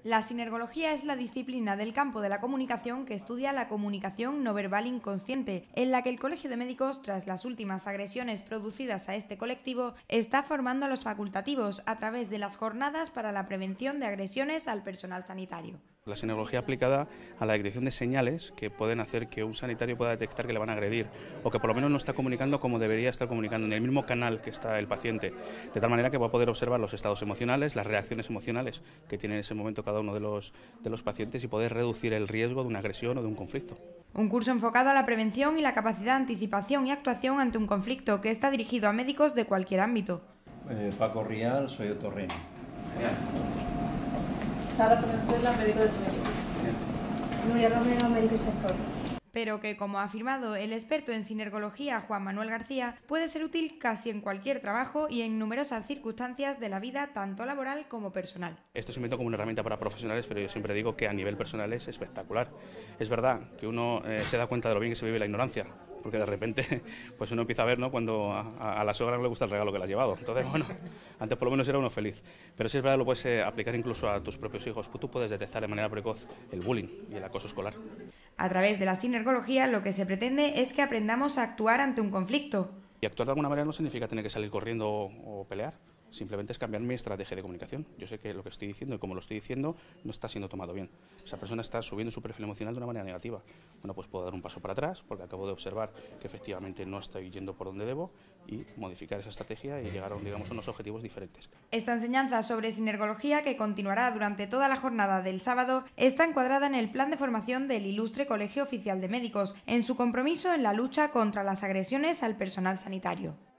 La sinergología es la disciplina del campo de la comunicación que estudia la comunicación no verbal inconsciente, en la que el Colegio de Médicos, tras las últimas agresiones producidas a este colectivo, está formando a los facultativos a través de las jornadas para la prevención de agresiones al personal sanitario. La sinergología aplicada a la detección de señales que pueden hacer que un sanitario pueda detectar que le van a agredir o que por lo menos no está comunicando como debería estar comunicando, en el mismo canal que está el paciente, de tal manera que va a poder observar los estados emocionales, las reacciones emocionales que tiene en ese momento cada uno de los pacientes y poder reducir el riesgo de una agresión o de un conflicto. Un curso enfocado a la prevención y la capacidad de anticipación y actuación ante un conflicto que está dirigido a médicos de cualquier ámbito. Paco Rial, soy otorrino. Genial. Sara Perenzuela, médico de primer grado. Nuria Romero, médico inspector. Pero que, como ha afirmado el experto en sinergología Juan Manuel García, puede ser útil casi en cualquier trabajo y en numerosas circunstancias de la vida, tanto laboral como personal. Esto se inventó como una herramienta para profesionales, pero yo siempre digo que a nivel personal es espectacular. Es verdad que uno se da cuenta de lo bien que se vive la ignorancia, porque de repente pues uno empieza a ver, ¿no?, cuando a la suegra no le gusta el regalo que le has llevado. Entonces, bueno, antes por lo menos era uno feliz. Pero si es verdad, lo puedes aplicar incluso a tus propios hijos. Tú puedes detectar de manera precoz el bullying y el acoso escolar. A través de la sinergología lo que se pretende es que aprendamos a actuar ante un conflicto. Y actuar de alguna manera no significa tener que salir corriendo o pelear. Simplemente es cambiar mi estrategia de comunicación. Yo sé que lo que estoy diciendo y como lo estoy diciendo no está siendo tomado bien. Esa persona está subiendo su perfil emocional de una manera negativa. Bueno, pues puedo dar un paso para atrás porque acabo de observar que efectivamente no estoy yendo por donde debo y modificar esa estrategia y llegar a, digamos, unos objetivos diferentes. Esta enseñanza sobre sinergología, que continuará durante toda la jornada del sábado, está encuadrada en el plan de formación del Ilustre Colegio Oficial de Médicos, en su compromiso en la lucha contra las agresiones al personal sanitario.